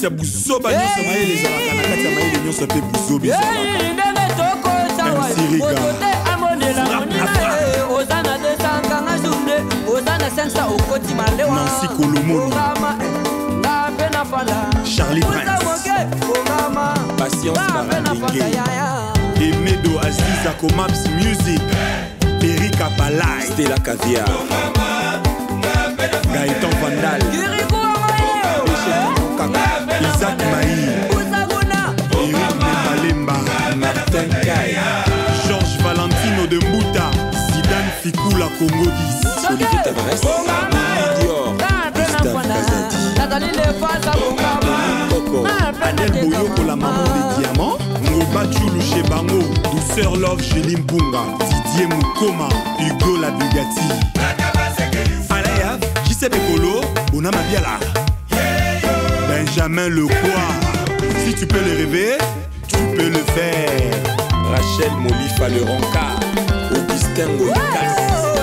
kati ya buzoba nyonso mayele ezalaka na kati ya mayele nyonso mpe buzoba Nancy Kolomoni Charlie Prince Patience Barandenge Emedo Aziza Komaps Music Erika Palai Stella Caviar Gaëtan Vandal Isaac Maï Eric Malemba Martin Kai Georges Valentino de Mbuta Zidane Fikula Congo 10 Olivier Tavares Dior Gustave Kazadi Coco Adel Boyoko la maman des diamants Ngoba Chulu chez Bango Douceur Love chez Limpunga Didier Mukoma Hugo la Bugatti Alaya Giuseppe Kolo Bonama Biala Benjamin Lecroix Si tu peux le rêver tu peux le faire Rachel Molifa le Ronca Augustin Golikas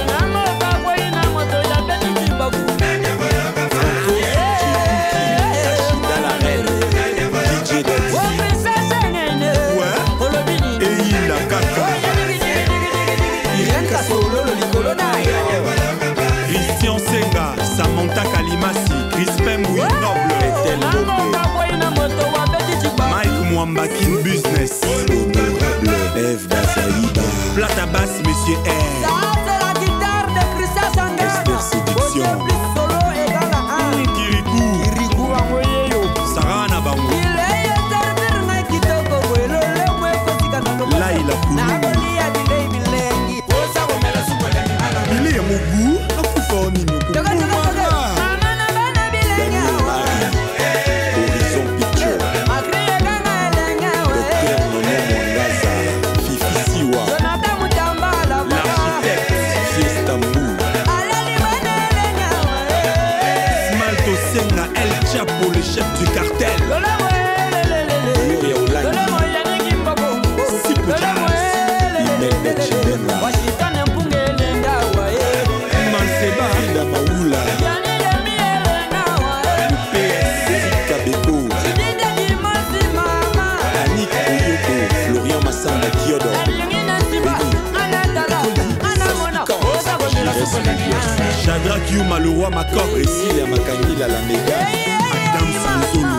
Christian Senga, Samantha Kalimasi, Crispin Mouy Noble, Etel Mike Mwambakin Business, Honorable Eve Dazaïba, Plata Basse, Monsieur R. Esther Séduction, Kirikou, Sarah Nabango, Laïla Koulou. Pour le chef du cartel Florian Massamba Kyodo Shadrack Yuma le roi Macor Cécilia Makangila la méga Adam Sanzolo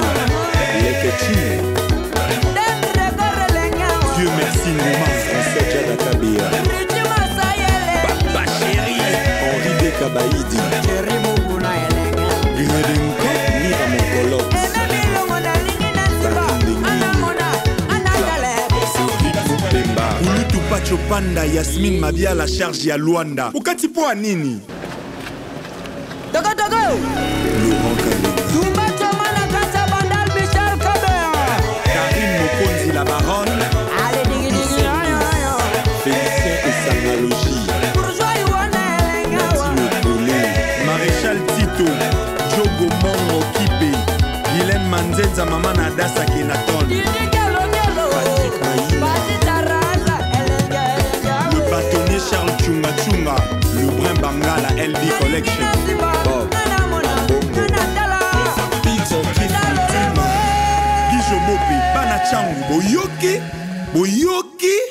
Dieu merci Ngoma François Djada Kabia Papa chéri Henri Bekabaïdi Gredenko Mira Mokolo Ulutu Pacho Panda Yasmine Mabia la charge ya Luanda Ukati poa nini Dogo Laurent Kabila Karine Mokonzi la baronne Félicien et Sanalogie Nathalie Collet Maréchal Tito Diogo Mongo Kipe Guylaine Manzenza Maman Adassa Kenaton Patrick Maïla Le bâtonnier Charles Chunga Chunga Le brin Bangala LB Collection Bob Peter Kiffy Gijo Mopi Banachangu Boyoki